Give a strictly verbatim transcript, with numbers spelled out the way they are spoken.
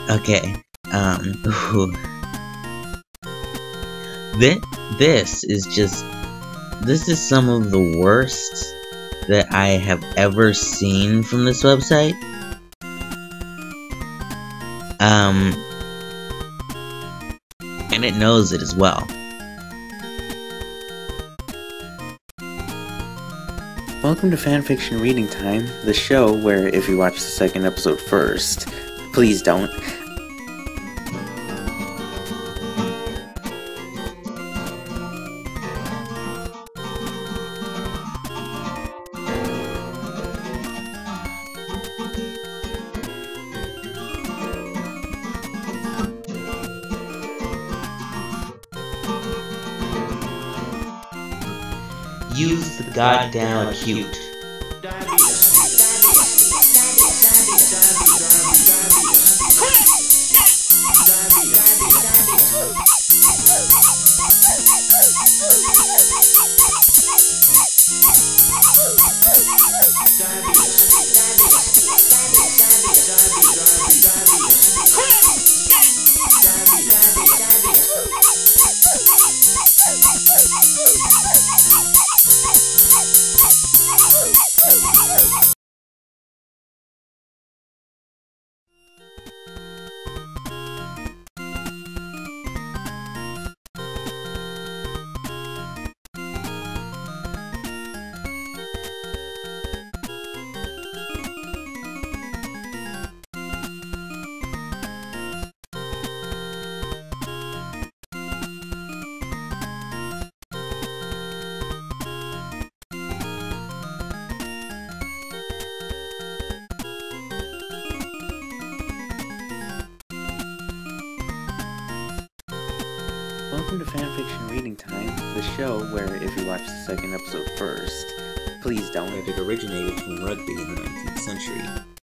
Okay. Um. Ooh. This this is just this is some of the worst that I have ever seen from this website. Um. And it knows it as well. Welcome to Fanfiction Reading Time, the show where if you watch the second episode first, please don't. Use the goddamn acute. Welcome to Fanfiction Reading Time, the show where if you watch the second episode first, please don't. It originated from rugby in the nineteenth century.